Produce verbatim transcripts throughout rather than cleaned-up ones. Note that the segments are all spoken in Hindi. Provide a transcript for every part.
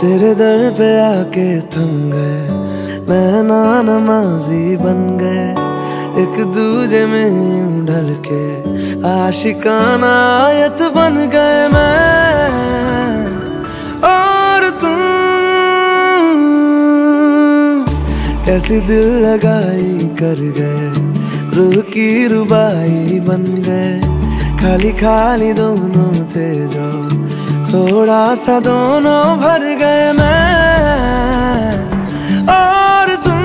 तेरे दर पे आके थम गए, नैना नमाजी बन गए, एक दूजे में यूं ढल के आशिकाना आयत बन गए मैं और तुम। कैसी दिल लगाई कर गए, रूह की रुबाई बन गए, खाली खाली दोनों थे जो थोड़ा सा दोनों भर गए मैं और तुम।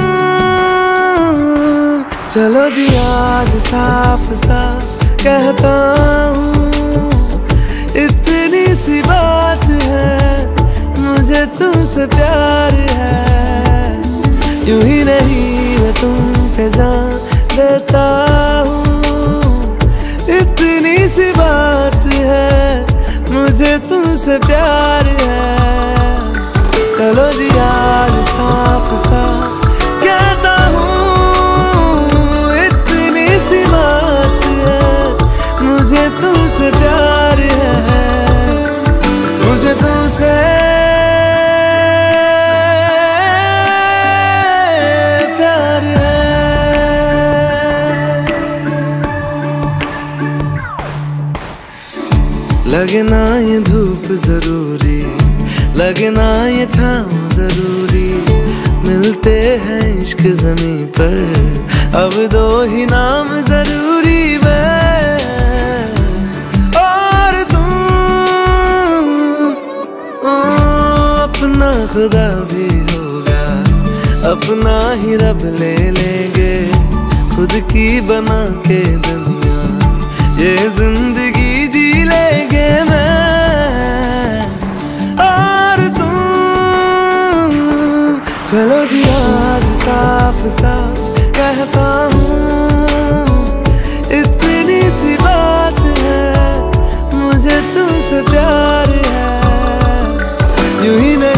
चलो जी आज साफ साफ कहता हूँ, इतनी सी बात है, मुझे तुमसे प्यार है। यूं ही नहीं मैं तुम पे जान देता हूँ, इतनी सी बात है, मुझे तुमसे प्यार है। चलो जी आज साफ साफ कहता हूँ, इतनी सी बात है, मुझे तुमसे प्यार है, मुझे तुमसे प्यार है। लगे ना ये धूप जरूरी, लगे ना ये छाँव जरूरी, मिलते हैं इश्क ज़मीं पर अब दो ही नाम जरूरी, मैं और तुम। ओ, अपना खुदा भी होगा, अपना ही रब ले लेंगे, खुद की बना के दुनिया ये जिंदगी जी लेंगे मैं और तुम। चलो जी आज साफ साफ कहता हूँ, इतनी सी बात है, मुझे तुमसे प्यार है। यूं ही नहीं